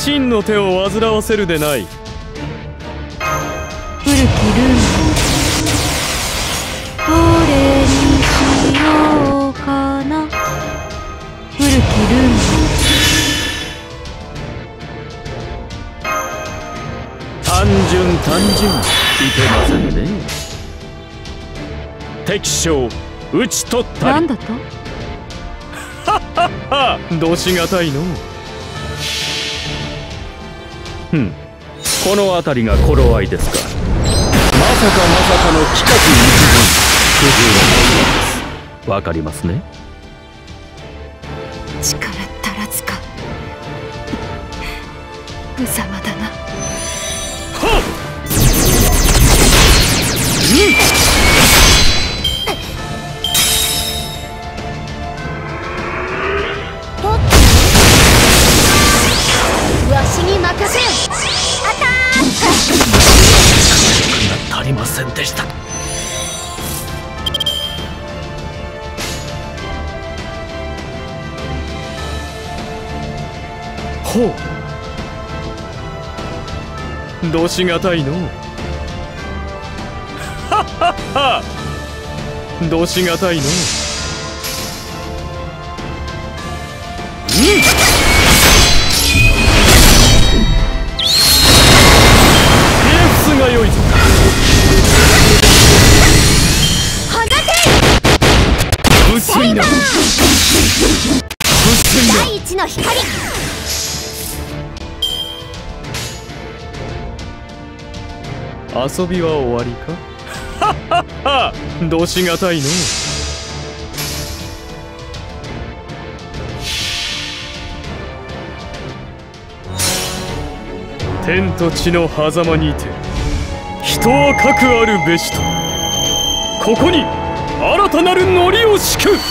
真の手を煩わせるでない。 古きルールどれにしようかな。古きルール単純いけませんね。敵将討ち取ったり。 なんだと。 どしがたいの。この辺りが頃合いですか。まさかの規格一分工夫がないのです。わかりますね。 力足らずか。無様だな。 わしに任せよ。アタック。 足りませんでした。ほう、どしがたいの。どしがたいの。が良いぞ。 放て。 薄いな。 第一の光。 遊びは終わりか。どしがたいの。天と地の狭間にて人はかくあるべしと、ここに新たなるノリを敷く。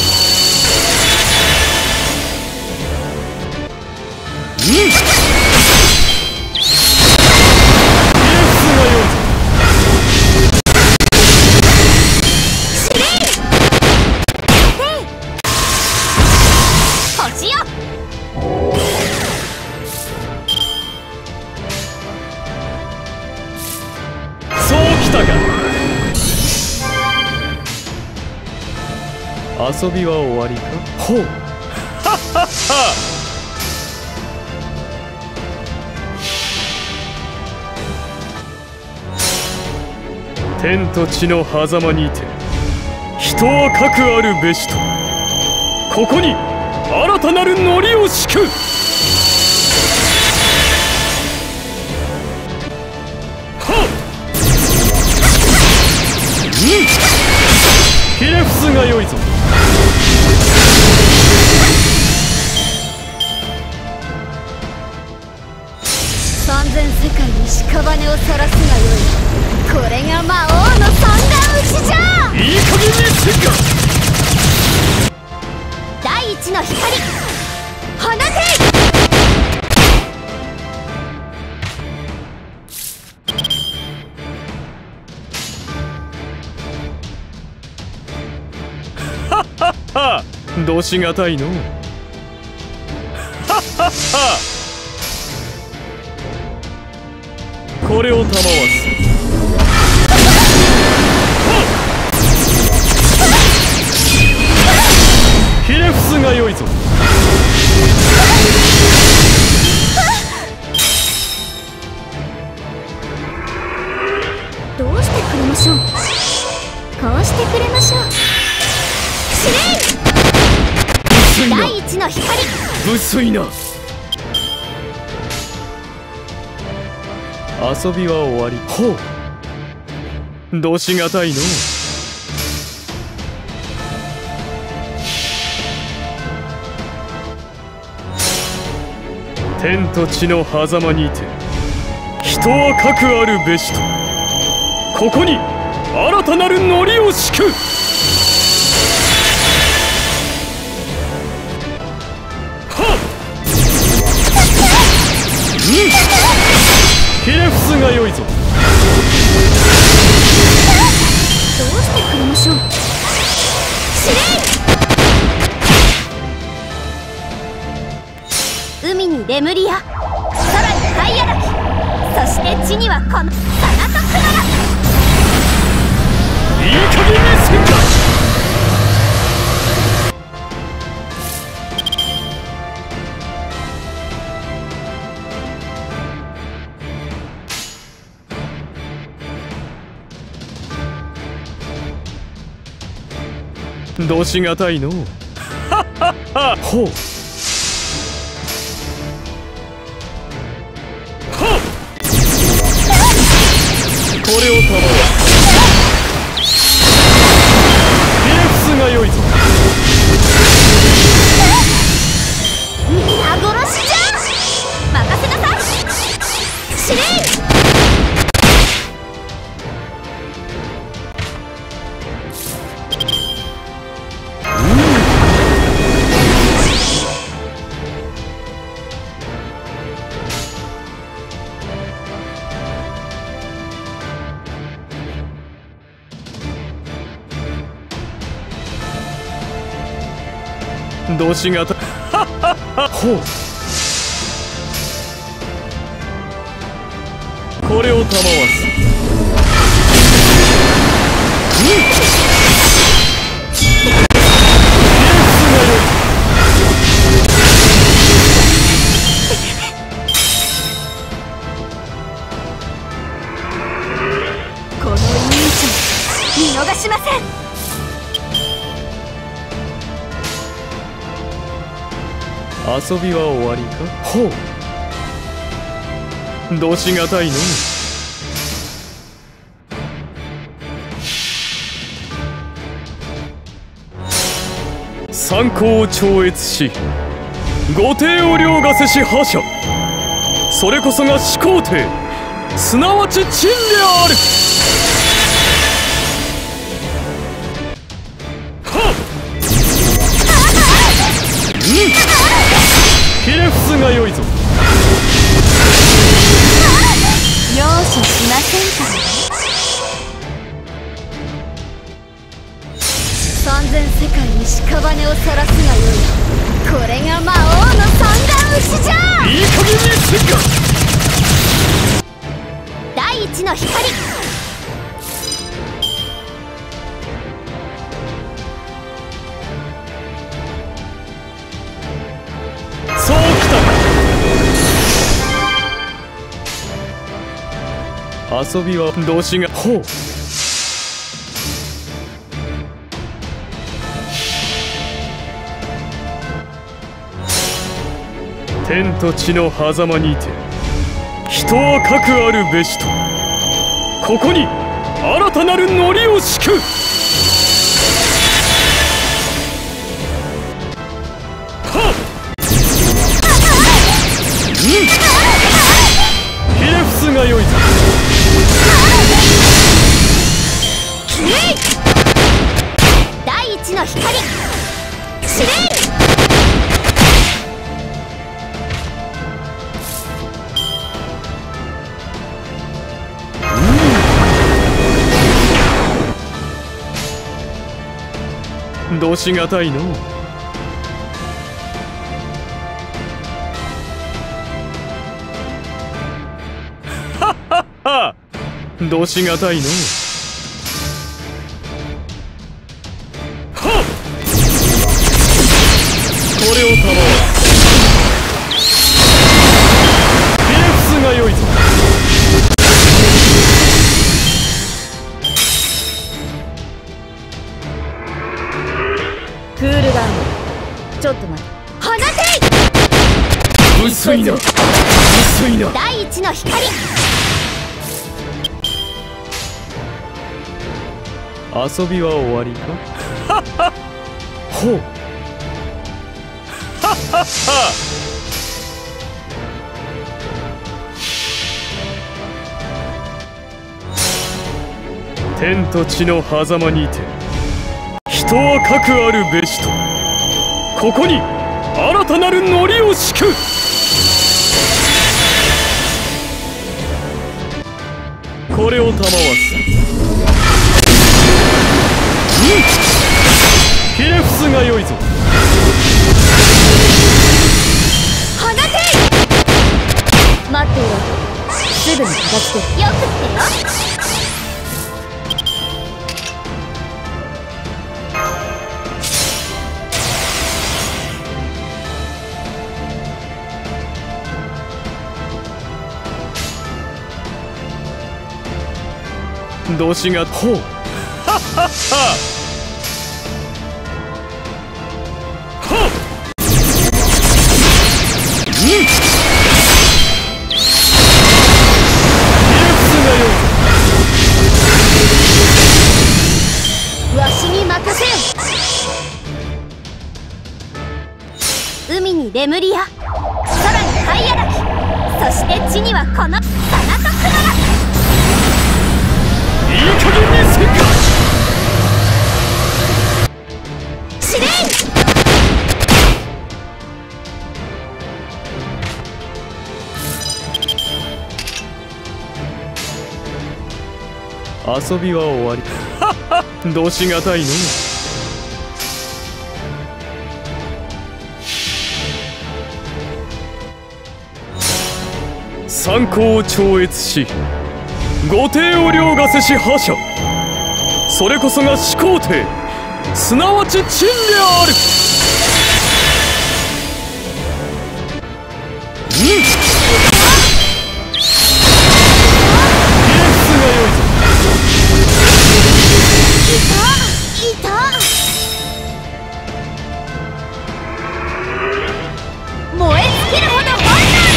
遊びは終わりか。ほう。天と地の狭間にて人はかくあるべしと、ここに新たなるノリを敷く。ひれ伏すがよいぞ。 三千世界に屍を晒すがよい。これが魔王の三段打ちじゃ。 いい加減にせんか。 第一の光。放て。 どしがたいの。これを賜わす。ひれ伏すがよいぞ。 どうしてくれましょう。こうしてくれましょう。司令。第一の光。 無粋な。遊びは終わり。ほう。どしがたいの。天と地の狭間にて人はかくあるべしと、ここに新たなるノリを敷く。ひれ伏すがよいぞ。 どうしてくれましょう。司令。海にレムリア。 して地にはこのサナトクノラ。 いい加減にせんか。どしがたいの。はっはっは。ほう。これをたまわひれ伏すがよいぞ。 皆殺しじゃ。任せなさい。司令。 どしがたはっはっは。ほう。これをたまわす。 このイメージ見逃しません。 遊びは終わりか。ほう。どしがたいの。三皇を超越し御帝を凌駕せし覇者、それこそが始皇帝、すなわち陳である。はっ。ひれ伏すがよいぞ。 容赦しませんから。 三千世界に屍をさらすがよい。これが魔王の三眼牛じゃ。 いい加減にせんか。 第一の光。 そうきたか。遊びは動詞がほう。天と地の狭間にて人はかくあるべしと、ここに新たなるノリを敷く。はっ。ひれ伏すがよいぞ。 第一の光。司令。 どしがたいの。はっはっは。どしがたいの。はっ。これをたまわす。ひれ伏すがよいぞ。 クールダウン。ちょっと待って。 放てい。 薄いな薄いな。 第一の光。 遊びは終わりか。はっはっ。ほう。はっはっは。天と地の狭間にて人はかくあるべしと、ここに新たなるノリを敷く。これをたまわす。ひれ伏すがよいぞ。 放てい。 待っていろ。すすぐに片付ける。よくってよ。 動詞がほうはっはっはわしに任せよ。海にレムリア、空にハイヤラキ、そして地にはこのサナトクノラ。 いい加減にせんか。 司令遊びは終わり。はっはっ、どうしがたいの。参考を超越し御帝を凌駕せし覇者、それこそが始皇帝、すなわち陳である。 燃え尽きるほど本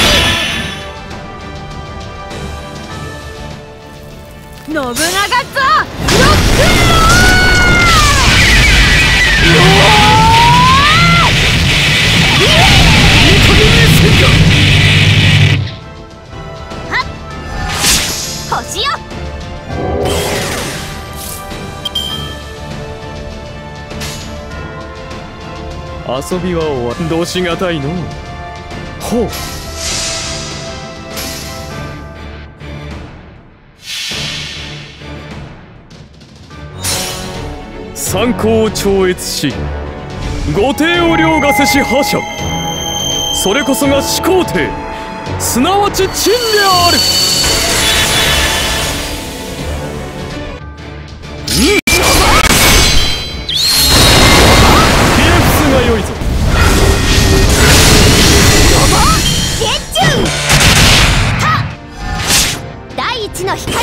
能に。信長ザ・ロックンロール。星よ。 遊びは終わり。どうしがたいの。ほう。参考を超越し御帝を凌駕せし覇者、それこそが始皇帝、すなわち陳である。ひれ伏すがよいぞ。 第一の光。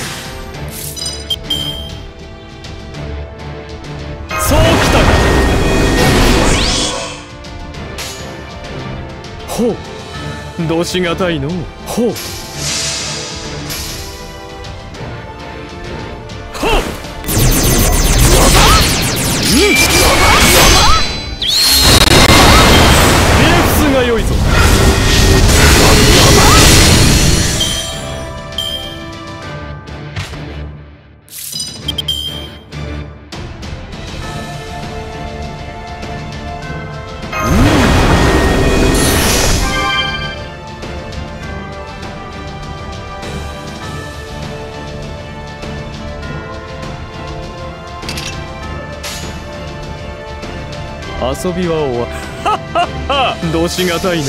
そうきたか。ほう、どうしがたいの。ほう。はっ。ひれ伏すがよいぞ。遊びは終わり。はっはっは、どうしがたいの。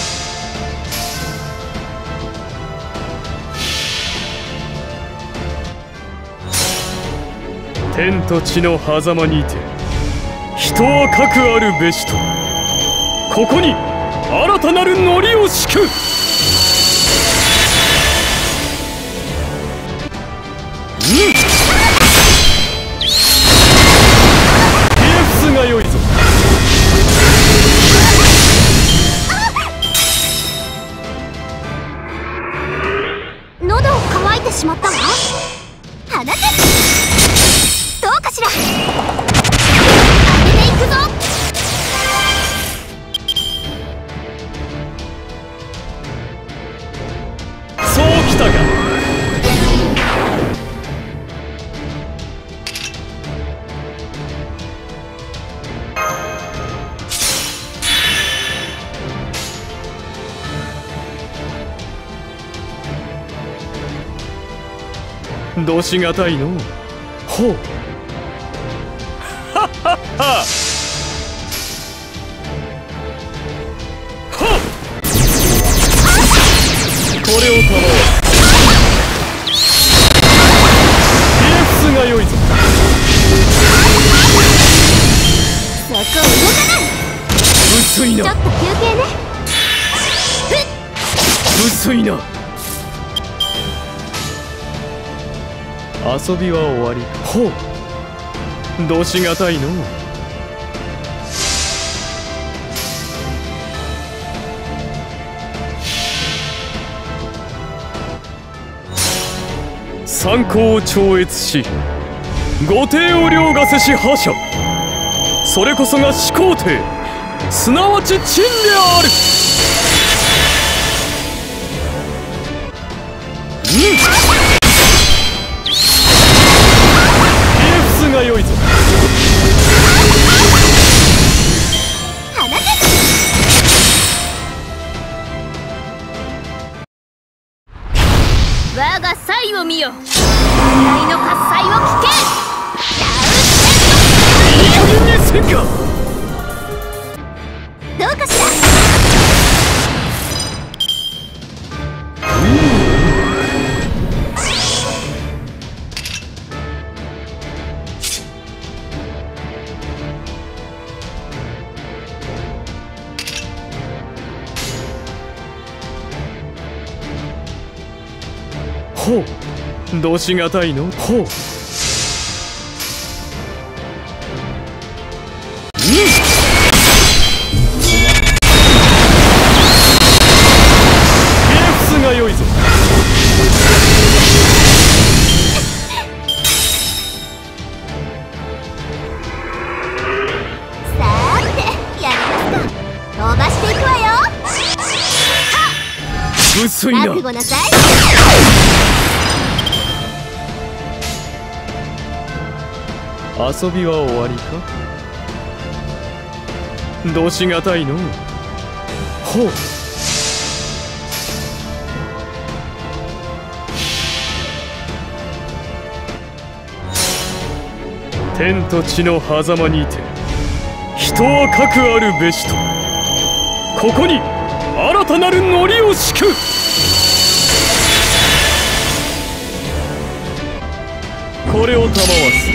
天と地の狭間にて人はかくあるべしと、ここに新たなる糊を敷く。ひれ伏すがよいぞ。 喉乾いてしまったわ。放て。どうかしら。当てていくぞ。 そうきたか。どうしがたいの。ほう。はっはっは。はっ。これを頼む。 いな。遊びは終わり。ほう、どうしがたいの。三皇を超越し御帝を凌駕せし覇者、それこそが始皇帝、すなわち陳である。ひれ伏すがよいぞ。 我が才を見よ、大の喝采を聞け。 いい加減にせんか。 どうかしら。 ほう、どうしがたいの。ほう、が良いぞ。 さーて、やりますか。飛ばしていくわよ。 薄いな。 覚悟なさい。 遊びは終わりか。どうしがたいの。ほう、天と地の狭間にて人はかくあるべしと、ここに新たなる糊を敷く。これを賜わす。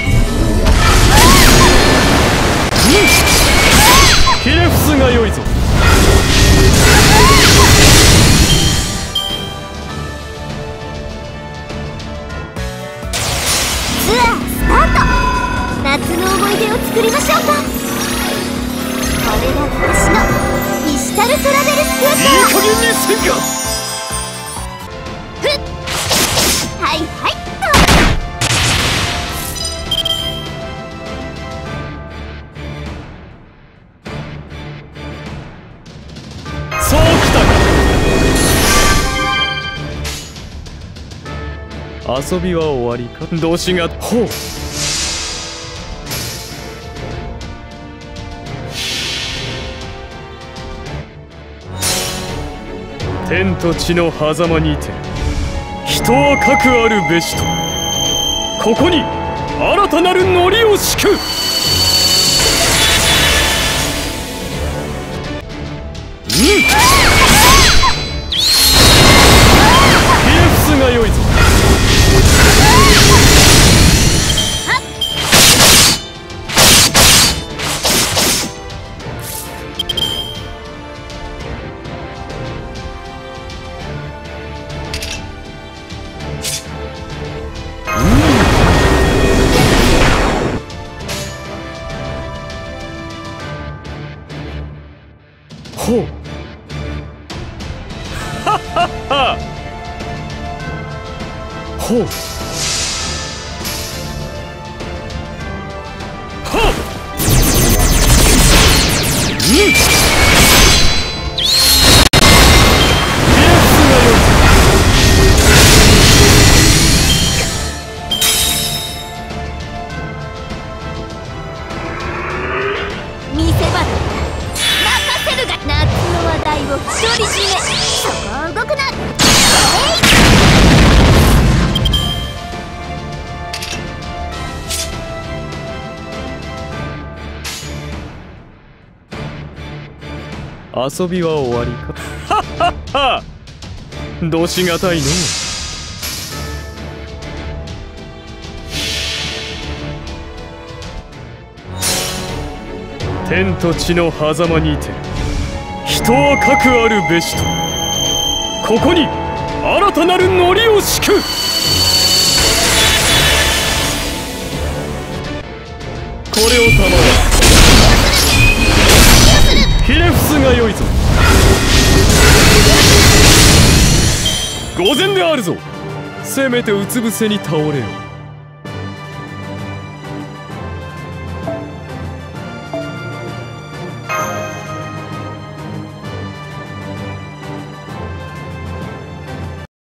ひれ伏すがよいぞ。 ツアースタート。夏の思い出を作りましょうか。これが私のビシタルトラベルスクーター。 いい加減にせんか。 ふっ、はいはいっと。そうきたか。遊びは終わりか。どうしが。ほう、天と地の狭間にて人はかくあるべしと、ここに新たなる糊を敷く。ひれ伏すがよいぞ。ほう、はっはっは。ほう、はっ、ひれ伏すがよいぞ。 見せ場だ。任せるが。夏の話題を独り占め。 そこを動くな。 遊びは終わりか。はっはっは。どうしがたいの。天と地の狭間にて人はかくあるべしと、ここに新たなるノリを敷く。これを賜ひれ伏すがよいぞ。御前であるぞ。せめてうつ伏せに倒れよ。